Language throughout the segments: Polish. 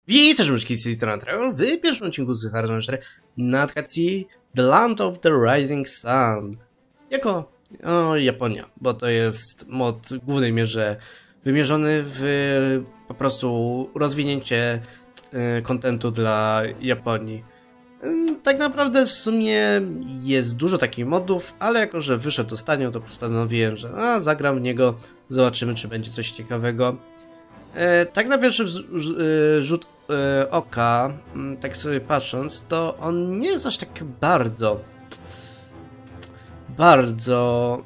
Witajcie, życzki z tej strony Travel w pierwszym odcinku z Hardstone 4 na adaptacji The Land of the Rising Sun jako Japonia, bo to jest mod w głównej mierze wymierzony w po prostu rozwinięcie kontentu dla Japonii. Tak naprawdę w sumie jest dużo takich modów, ale jako że wyszedł ostatnio, to postanowiłem, że zagram w niego, zobaczymy, czy będzie coś ciekawego. Tak na pierwszy rzut oka, tak sobie patrząc, to on nie jest aż tak bardzo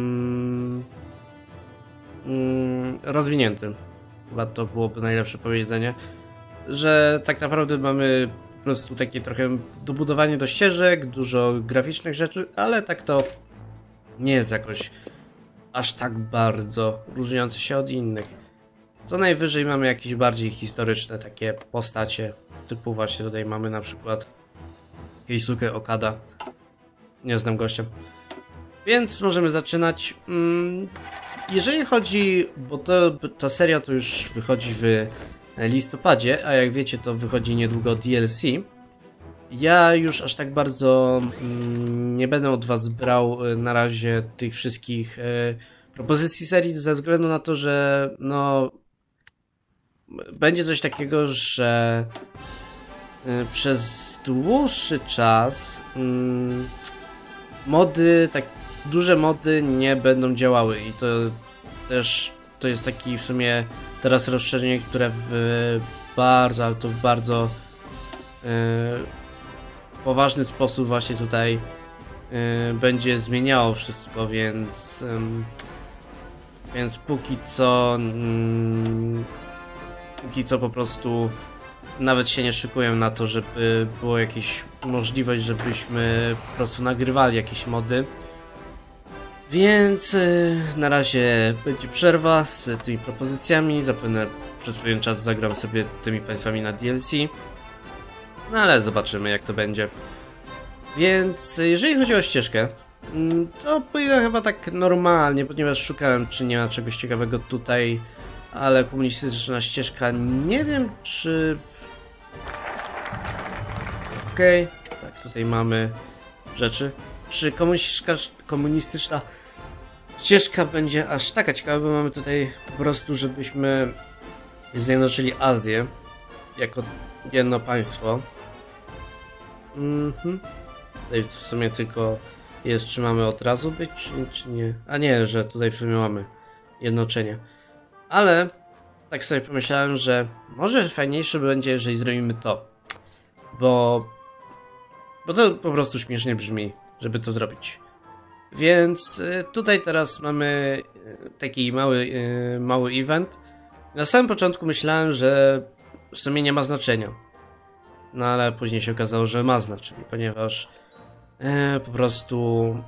rozwinięty. Chyba to byłoby najlepsze powiedzenie, że tak naprawdę mamy po prostu takie trochę dobudowanie do ścieżek, dużo graficznych rzeczy, ale tak to nie jest jakoś aż tak bardzo różniące się od innych. Co najwyżej mamy jakieś bardziej historyczne takie postacie, typu właśnie tutaj mamy na przykład Keisuke Okada. Nie znam gościa. Więc możemy zaczynać. Jeżeli chodzi, bo ta seria to już wychodzi w listopadzie, a jak wiecie to wychodzi niedługo DLC. Ja już aż tak bardzo nie będę od was brał na razie tych wszystkich propozycji serii ze względu na to, że no będzie coś takiego, że przez dłuższy czas mody, tak duże mody nie będą działały i to też to jest taki w sumie teraz rozszerzenie, które w bardzo, ale to w bardzo poważny sposób właśnie tutaj będzie zmieniało wszystko, więc póki co po prostu nawet się nie szykuję na to, żeby była jakaś możliwość, żebyśmy po prostu nagrywali jakieś mody. Więc na razie będzie przerwa z tymi propozycjami. Zapewne przez pewien czas zagram sobie tymi państwami na DLC. No ale zobaczymy, jak to będzie. Więc jeżeli chodzi o ścieżkę, to pójdę chyba tak normalnie, ponieważ szukałem, czy nie ma czegoś ciekawego tutaj. Ale komunistyczna ścieżka, nie wiem czy... Okej, tak, tutaj mamy rzeczy. Czy komunistyczna ścieżka będzie aż taka ciekawa, bo mamy tutaj po prostu, żebyśmy zjednoczyli Azję jako jedno państwo. Tutaj w sumie tylko jest, czy mamy od razu być, czy nie? A nie, że tutaj w sumie mamy jednoczenie. Ale tak sobie pomyślałem, że może fajniejsze będzie, jeżeli zrobimy to. Bo to po prostu śmiesznie brzmi, żeby to zrobić. Więc tutaj teraz mamy taki mały event. Na samym początku myślałem, że w sumie nie ma znaczenia. No ale później się okazało, że ma znaczenie, ponieważ po prostu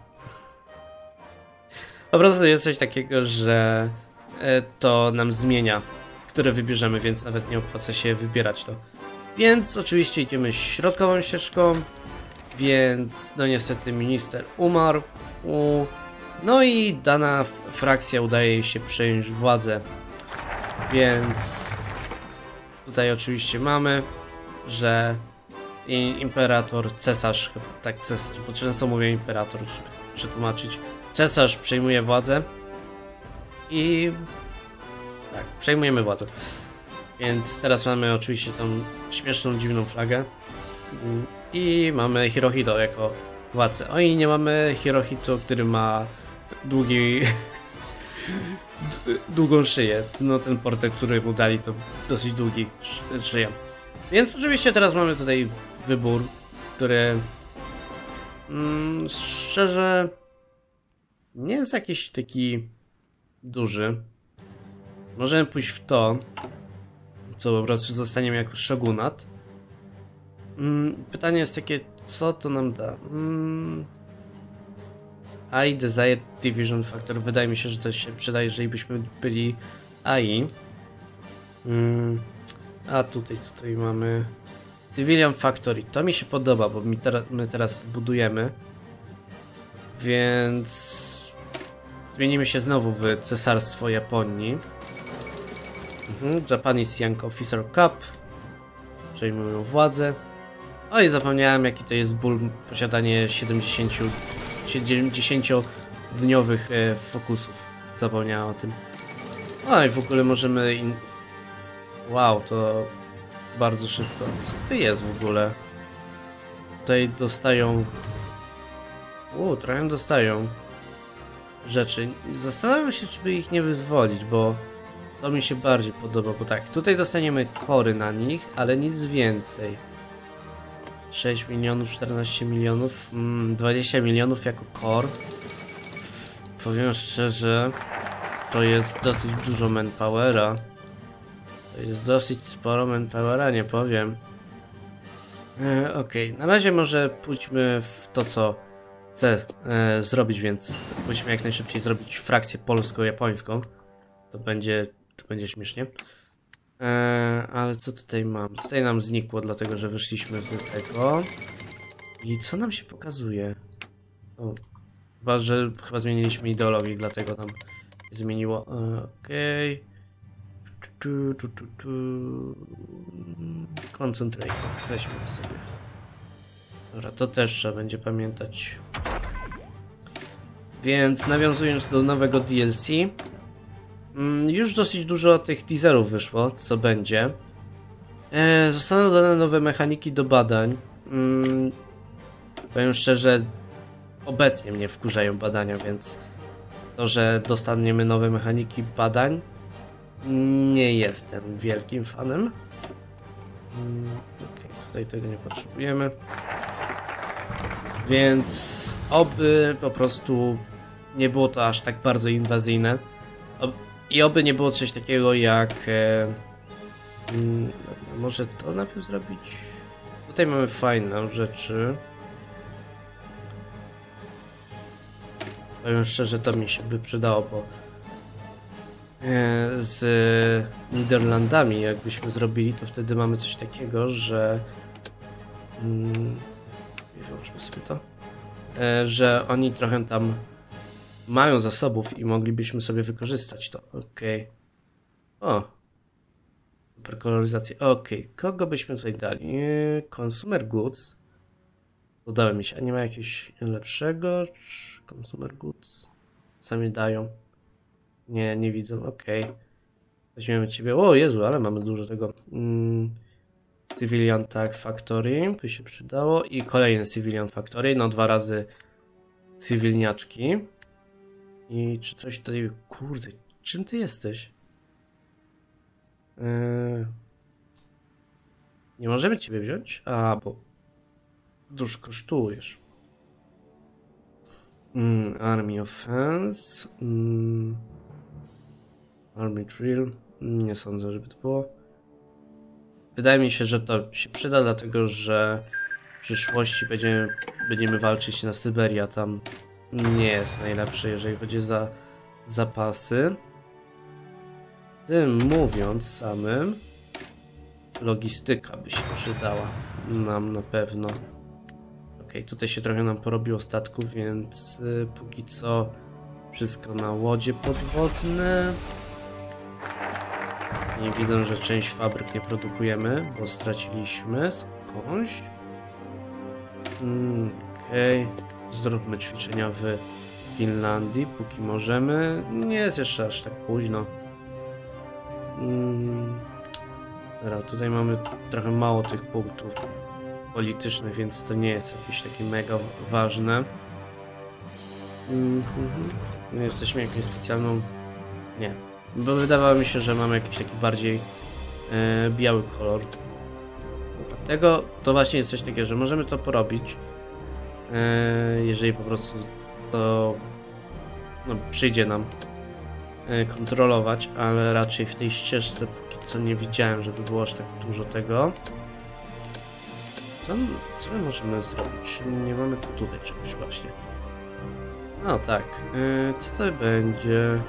jest coś takiego, że to nam zmienia, które wybierzemy, więc nawet nie opłaca się wybierać to. Więc oczywiście idziemy środkową ścieżką, więc no niestety minister umarł, no i dana frakcja udaje jej się przejąć władzę. Więc tutaj oczywiście mamy, że imperator, cesarz, chyba tak cesarz, bo często mówię imperator, żeby przetłumaczyć, cesarz przejmuje władzę. I tak, przejmujemy władzę. Więc teraz mamy oczywiście tą śmieszną, dziwną flagę. I mamy Hirohito jako władcę. O i nie mamy Hirohito, który ma długą szyję. No ten portret, który mu dali, to dosyć długi szyja. Więc oczywiście teraz mamy tutaj wybór, który szczerze nie jest jakiś taki duży. Możemy pójść w to, co po prostu zostaniemy jako shogunat. Pytanie jest takie, co to nam da? AI Desired Division Factor. Wydaje mi się, że to się przyda, jeżeli byśmy byli AI. A tutaj co tutaj mamy? Civilian Factory. To mi się podoba, bo my teraz budujemy. Więc zmienimy się znowu w Cesarstwo Japonii. Japanese Young Officer Cup. przejmują władzę. O i zapomniałem, jaki to jest ból posiadanie 70-dniowych fokusów. Zapomniałem o tym. No i w ogóle możemy... Wow, to bardzo szybko. Co to jest w ogóle? Tutaj dostają... trochę dostają rzeczy. Zastanawiam się, czy by ich nie wyzwolić, bo to mi się bardziej podoba, bo tak, tutaj dostaniemy kory na nich, ale nic więcej. 6 milionów, 14 milionów, 20 milionów jako core. Powiem szczerze, to jest dosyć dużo manpowera. To jest dosyć sporo manpowera, nie powiem. Okej, na razie może pójdźmy w to, co chcę zrobić, więc musimy jak najszybciej zrobić frakcję polsko-japońską. To będzie śmiesznie. Ale co tutaj mam? Tutaj nam znikło, dlatego że wyszliśmy z tego. I co nam się pokazuje? O, chyba zmieniliśmy ideologię, dlatego nam się zmieniło. Okej. Concentrate. Weźmy sobie. Dobra, to też trzeba będzie pamiętać. Więc nawiązując do nowego DLC, już dosyć dużo tych teaserów wyszło, co będzie. Zostaną dodane nowe mechaniki do badań. Powiem szczerze, obecnie mnie wkurzają badania, więc to, że dostaniemy nowe mechaniki badań, nie jestem wielkim fanem. Okay, tutaj tego nie potrzebujemy. Więc oby po prostu nie było to aż tak bardzo inwazyjne. I oby nie było coś takiego jak... może to najpierw zrobić? Tutaj mamy fajne rzeczy. Powiem szczerze, to mi się by przydało, bo z Niderlandami jakbyśmy zrobili, to wtedy mamy coś takiego, że wyłączmy sobie to, że oni trochę tam mają zasobów i moglibyśmy sobie wykorzystać to. Okej. O! Super koloryzacja. Okej. Kogo byśmy tutaj dali? Consumer Goods. Udało mi się. A nie ma jakiegoś lepszego? Consumer Goods. Sami dają. Nie widzę. Okej. Weźmiemy ciebie. O Jezu, ale mamy dużo tego. Civilian Tag Factory. By się przydało. I kolejny Civilian Factory. No 2 razy cywilniaczki. I czy coś tutaj... Kurde, czym ty jesteś? Nie możemy ciebie wziąć? A, bo dużo kosztujesz. Army Offense. Army Drill. Nie sądzę, żeby to było. Wydaje mi się, że to się przyda, dlatego że w przyszłości będziemy walczyć na Syberii, a tam nie jest najlepsze, jeżeli chodzi o zapasy. Tym mówiąc samym, logistyka by się przydała nam na pewno. Okej, tutaj się trochę nam porobiło statków, więc póki co wszystko na łodzie podwodne. Nie widzę, że część fabryk nie produkujemy, bo straciliśmy skądś. Okej, zróbmy ćwiczenia w Finlandii, póki możemy. Nie jest jeszcze aż tak późno. Dobra, tutaj mamy trochę mało tych punktów politycznych, więc to nie jest jakieś takie mega ważne. Nie jesteśmy jakąś specjalną... Nie. Bo wydawało mi się, że mamy jakiś taki bardziej biały kolor. Dlatego to właśnie jest coś takiego, że możemy to porobić. Jeżeli po prostu to przyjdzie nam kontrolować, ale raczej w tej ścieżce póki co nie widziałem, żeby było aż tak dużo tego. Co my możemy zrobić? Nie mamy tutaj czegoś właśnie. No tak. Co to będzie?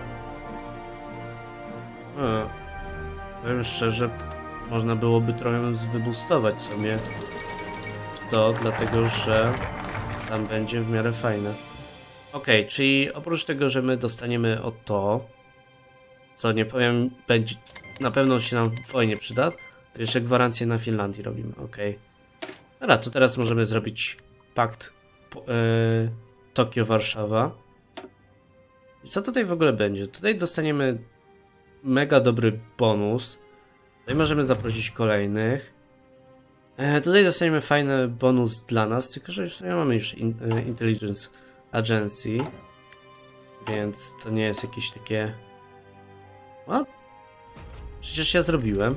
Powiem szczerze, można byłoby trochę wybustować sobie w to, dlatego że tam będzie w miarę fajne. Okej, czyli oprócz tego, że my dostaniemy to, co nie powiem, będzie na pewno się nam fajnie przyda, To jeszcze gwarancję na Finlandii robimy, ok. Dobra, to teraz możemy zrobić pakt Tokio-Warszawa. I co tutaj w ogóle będzie? Tutaj dostaniemy mega dobry bonus. Tutaj możemy zaprosić kolejnych. Tutaj dostaniemy fajny bonus dla nas, tylko że już mamy Intelligence Agency. Więc to nie jest jakieś takie... What? Przecież ja zrobiłem.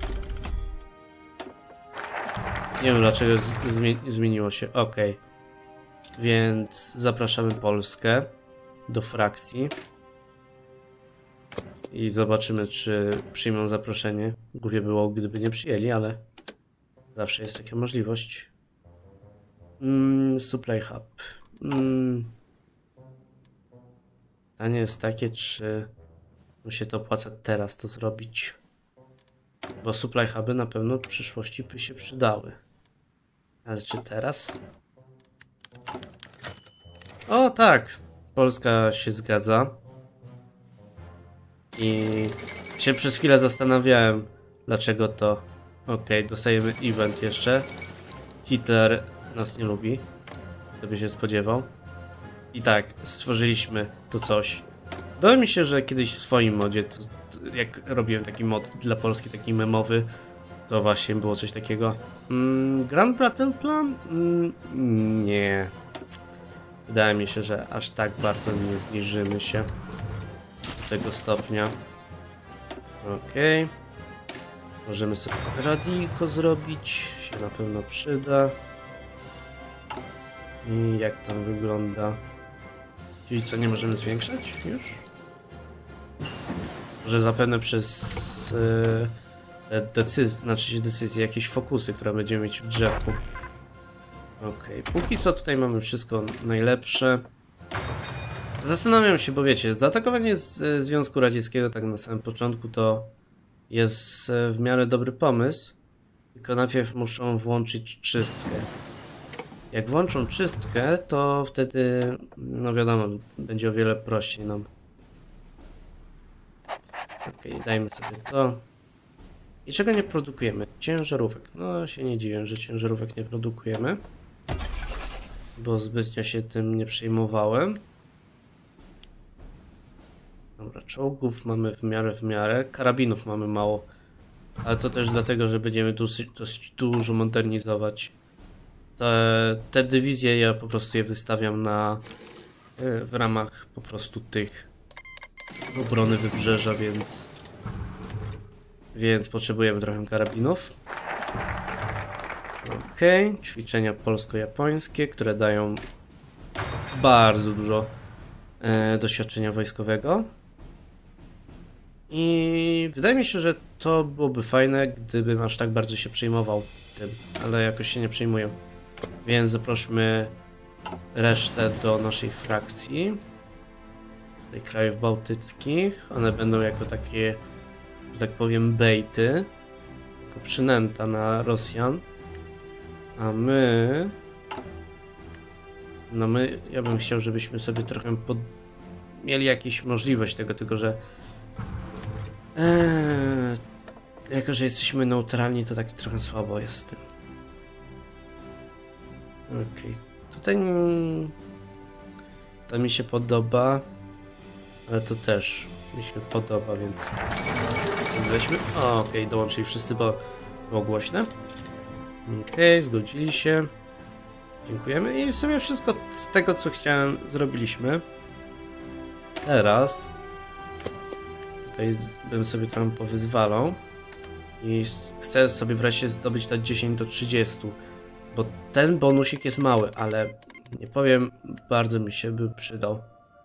Nie wiem dlaczego zmieniło się. Ok. Więc zapraszamy Polskę do frakcji. I zobaczymy, czy przyjmą zaproszenie. Głupie było, gdyby nie przyjęli, ale zawsze jest taka możliwość. Supply Hub. Pytanie jest takie, czy mu się to opłaca teraz to zrobić. Bo Supply Huby na pewno w przyszłości by się przydały. Ale czy teraz? O tak! Polska się zgadza. I się przez chwilę zastanawiałem, dlaczego to... Okej, dostajemy event jeszcze. Hitler nas nie lubi. Kto by się spodziewał. I tak, stworzyliśmy to coś. Wydaje mi się, że kiedyś w swoim modzie, jak robiłem taki mod dla Polski, taki memowy, to właśnie było coś takiego. Grand Battle Plan? Nie. Wydaje mi się, że aż tak bardzo nie zniżymy się do tego stopnia. Okej. Możemy sobie radiko zrobić, się na pewno przyda. I jak tam wygląda? Czyli co, nie możemy zwiększać już? Może zapewne przez decyzje, jakieś fokusy, które będziemy mieć w drzewku. Okej, póki co tutaj mamy wszystko najlepsze. Zastanawiam się, bo wiecie, zaatakowanie Związku Radzieckiego tak na samym początku to jest w miarę dobry pomysł. Tylko najpierw muszą włączyć czystkę. Jak włączą czystkę, to wtedy, no wiadomo, będzie o wiele prościej nam. Okej, dajmy sobie to. I czego nie produkujemy? Ciężarówek. No się nie dziwię, że ciężarówek nie produkujemy. Bo zbytnio się tym nie przejmowałem. Dobra, czołgów mamy w miarę. Karabinów mamy mało. Ale to też dlatego, że będziemy dosyć dużo modernizować. Te dywizje ja po prostu je wystawiam w ramach po prostu tych obrony wybrzeża, więc potrzebujemy trochę karabinów. Okej, ćwiczenia polsko-japońskie, które dają bardzo dużo doświadczenia wojskowego. I wydaje mi się, że to byłoby fajne, gdybym aż tak bardzo się przejmował tym, ale jakoś się nie przejmuję. Więc zaprośmy resztę do naszej frakcji. Tutaj krajów bałtyckich. One będą jako takie, że tak powiem, bejty. Jako przynęta na Rosjan. A my... No ja bym chciał, żebyśmy sobie trochę mieli jakąś możliwość tego, tylko że... Jako, że jesteśmy neutralni, to tak trochę słabo jest z tym. Okej, tutaj to mi się podoba, ale to też mi się podoba, więc weźmy. Okej, dołączyli wszyscy, bo było głośne. Okej, zgodzili się. Dziękujemy i w sumie wszystko z tego, co chciałem, zrobiliśmy. Teraz tutaj bym sobie trochę powyzwalał i chcę sobie wreszcie zdobyć te 10 do 30. Bo ten bonusik jest mały, ale nie powiem, bardzo mi się by przydał.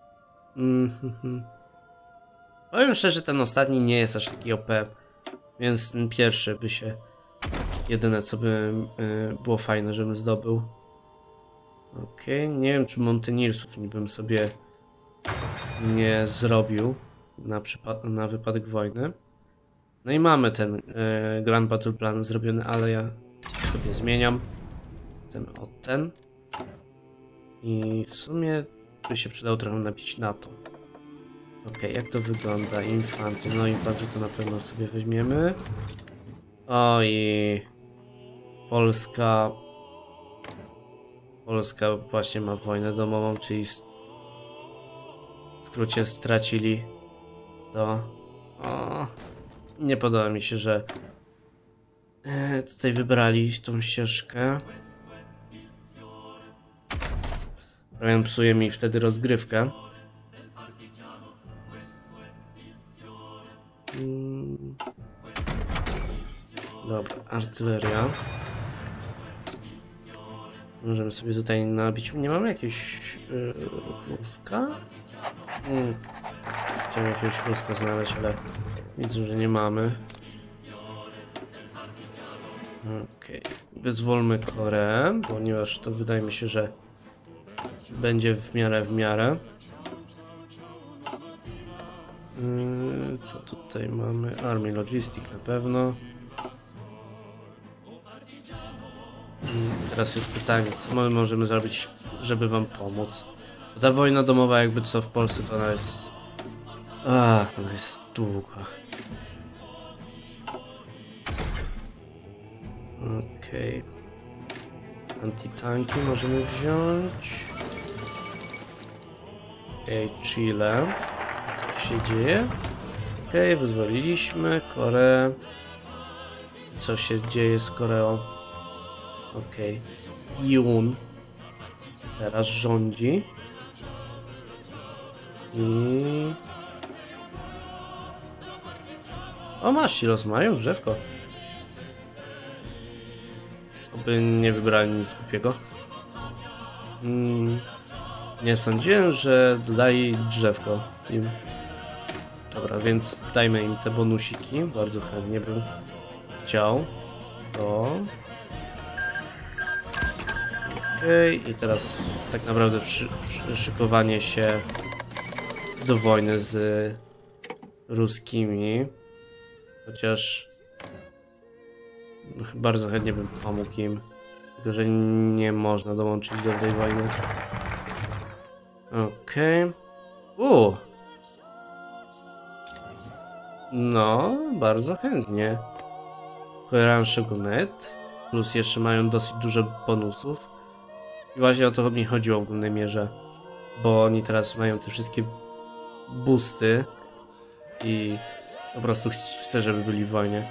Powiem szczerze, ten ostatni nie jest aż taki OP, więc ten pierwszy by się... Jedyne co by było fajne, żebym zdobył. Okej, nie wiem czy Monteniersów bym sobie nie zrobił na wypadek wojny. No i mamy ten Grand Battle Plan zrobiony, ale ja sobie zmieniam. Ten. I w sumie by się przydało trochę nabić na to. Okej, jak to wygląda? Infantry. No infantry to na pewno sobie weźmiemy. O i Polska właśnie ma wojnę domową, czyli w skrócie stracili to. O, nie podoba mi się, że tutaj wybrali tą ścieżkę. Trochę psuje mi wtedy rozgrywkę. Dobra, artyleria. Możemy sobie tutaj nabić. Nie mamy jakiegoś ruska? Chciałem jakiegoś ruska znaleźć, ale widzę, że nie mamy. Okej. Wyzwólmy Koreę, ponieważ to wydaje mi się, że będzie w miarę. Co tutaj mamy? Army Logistic na pewno. Teraz jest pytanie, co my możemy zrobić, żeby wam pomóc. Ta wojna domowa, jakby co w Polsce, to ona jest... ona jest długa. Okej. Antitanki możemy wziąć. Okej, Chile. Co się dzieje? Okej, wyzwoliliśmy Koreę. Co się dzieje z Koreą? Okej. Jun teraz rządzi. I... O, masz silos, mają drzewko. Oby nie wybrali nic głupiego. Nie sądziłem, że dodali drzewko im. Dobra, więc dajmy im te bonusiki. Bardzo chętnie bym chciał. To. Okej, i teraz tak naprawdę szykowanie się do wojny z ruskimi. Chociaż bardzo chętnie bym pomógł im. Tylko że nie można dołączyć do tej wojny. Okej. No, bardzo chętnie. Korean Shogunate. Plus jeszcze mają dosyć dużo bonusów. I właśnie o to mi chodziło w głównej mierze. Bo oni teraz mają te wszystkie boosty. I po prostu chcę, żeby byli w wojnie.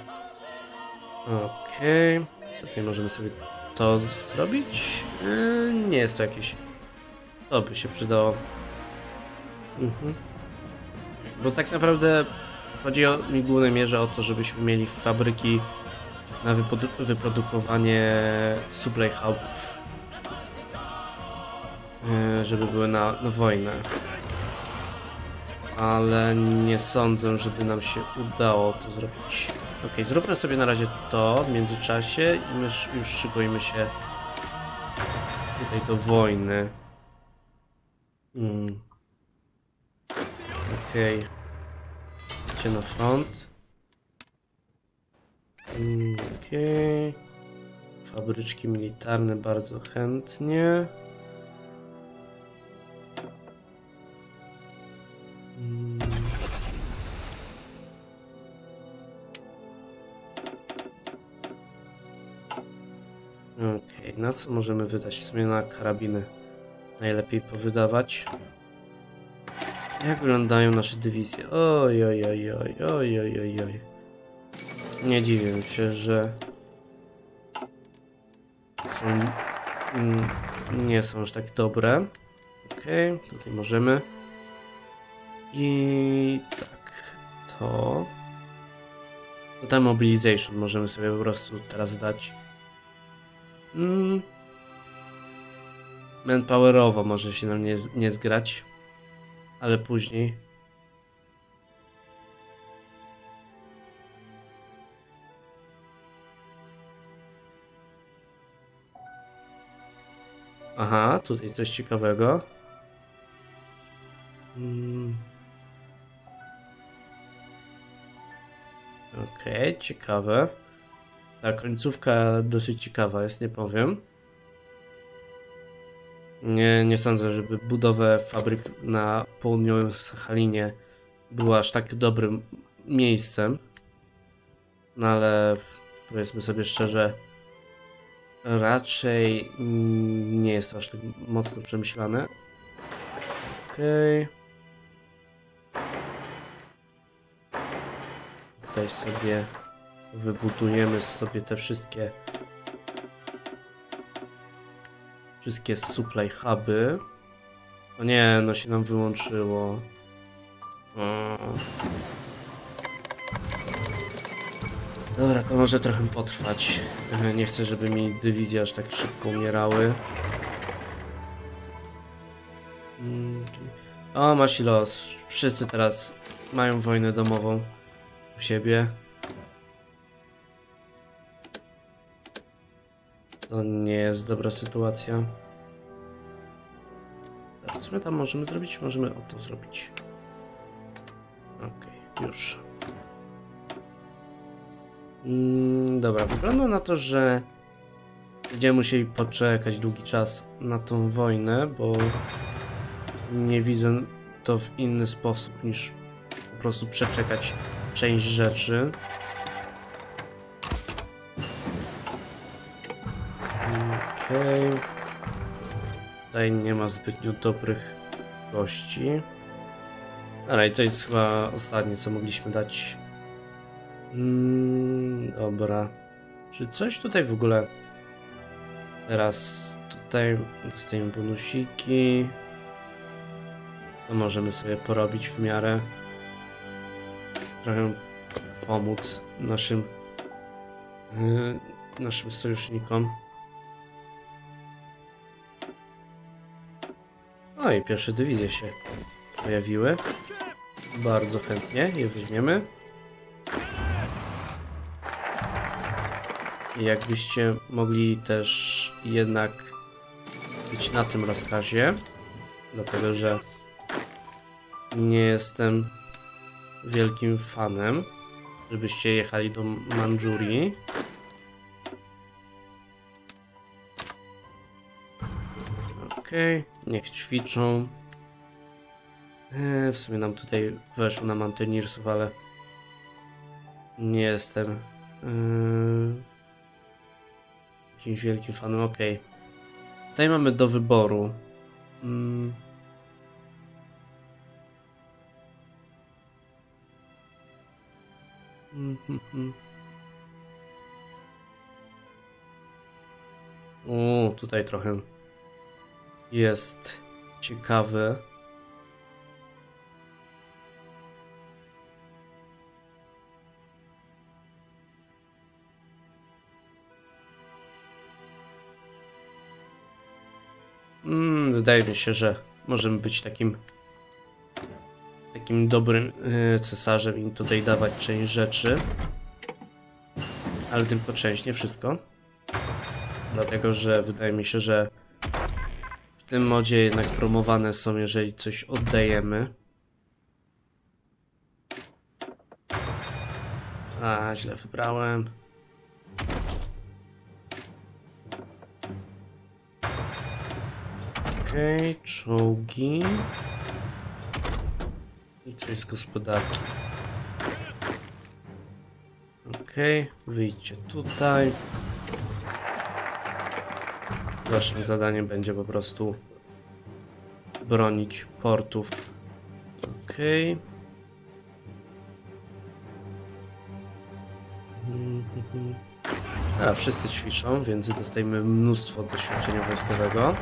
Okej. Tutaj możemy sobie to zrobić. Nie jest to jakieś... To by się przydało. Bo tak naprawdę chodzi mi w głównej mierze o to, żebyśmy mieli fabryki na wyprodukowanie supply hubów. Żeby były na wojnę. Ale nie sądzę, żeby nam się udało to zrobić. Ok, zróbmy sobie na razie to w międzyczasie i my już szykujmy się tutaj do wojny. Okej. Idźcie na front. Okej. Fabryczki militarne bardzo chętnie. Okej, na co możemy wydać? W sumie na karabiny najlepiej powydawać. Jak wyglądają nasze dywizje? Oj. Nie dziwię się, że są, nie są już tak dobre. Okej, tutaj możemy. I tak, to tam mobilization możemy sobie po prostu teraz dać. Manpowerowo może się nam nie zgrać, ale później. Aha, tutaj coś ciekawego. Okej, ciekawe. Ta końcówka dosyć ciekawa jest, nie powiem. Nie sądzę, żeby budowę fabryk na południowym Sachalinie była aż tak dobrym miejscem. No ale powiedzmy sobie szczerze, raczej nie jest aż tak mocno przemyślane. Okej. Tutaj sobie wybudujemy sobie te wszystkie supply huby. O nie, no się nam wyłączyło. O. Dobra, to może trochę potrwać. Nie chcę, żeby mi dywizje aż tak szybko umierały. O, masz los. Wszyscy teraz mają wojnę domową u siebie. To nie jest dobra sytuacja. Co my tam możemy zrobić? Możemy o to zrobić. Okej, już. Dobra, wygląda na to, że będziemy musieli poczekać długi czas na tą wojnę, bo nie widzę to w inny sposób niż po prostu przeczekać część rzeczy. Okej. Tutaj nie ma zbytnio dobrych gości. Ale to jest chyba ostatnie, co mogliśmy dać. Dobra. Czy coś tutaj w ogóle... Teraz tutaj dostajemy bonusiki. To możemy sobie porobić w miarę. Trochę pomóc naszym sojusznikom. No i pierwsze dywizje się pojawiły. Bardzo chętnie je weźmiemy. I jakbyście mogli też jednak być na tym rozkazie, dlatego że nie jestem wielkim fanem, żebyście jechali do Mandżurii. Okej, niech ćwiczą. W sumie nam tutaj weszło na Mountaineersów, ale nie jestem jakimś wielkim fanem. Okej. Tutaj mamy do wyboru. Tutaj trochę jest ciekawy. Wydaje mi się, że możemy być takim dobrym cesarzem i tutaj dawać część rzeczy. Ale tylko część, nie wszystko. Dlatego, że wydaje mi się, że w tym modzie jednak promowane są, jeżeli coś oddajemy. A, źle wybrałem. Okej, czołgi. I coś z gospodarki. Okej, wyjdźcie tutaj. Waszym zadaniem będzie po prostu bronić portów. Okej. A, wszyscy ćwiczą, więc dostajemy mnóstwo doświadczenia wojskowego.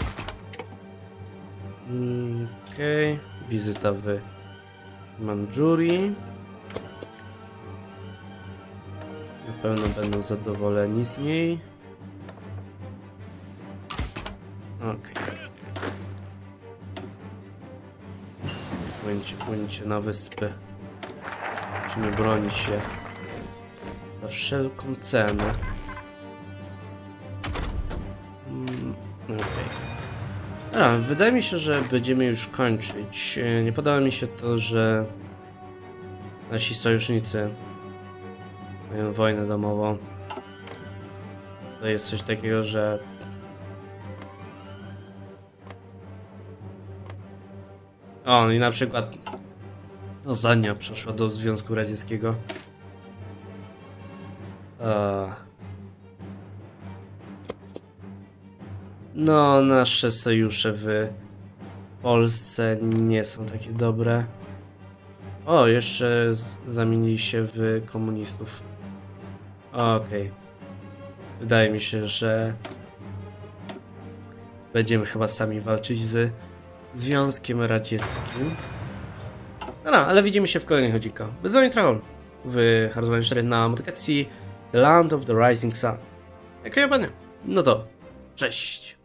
Okej, wizyta w Mandżurii. Na pewno będą zadowoleni z niej. Okej. Płyńcie na wyspy. Musimy bronić się za wszelką cenę. Okej. Wydaje mi się, że będziemy już kończyć. Nie podoba mi się to, że nasi sojusznicy mają wojnę domową. To jest coś takiego, że o, i na przykład ostatnio przeszła do Związku Radzieckiego. No, nasze sojusze w Polsce nie są takie dobre. O, jeszcze zamienili się w komunistów. Okej. Wydaje mi się, że będziemy chyba sami walczyć z Związkiem Radzieckim. No, ale widzimy się w kolejnych odcinkach. Bez wami Trahol w Hearts 4 na modyfikacji The Land of the Rising Sun. Jako ja panie. No to, cześć.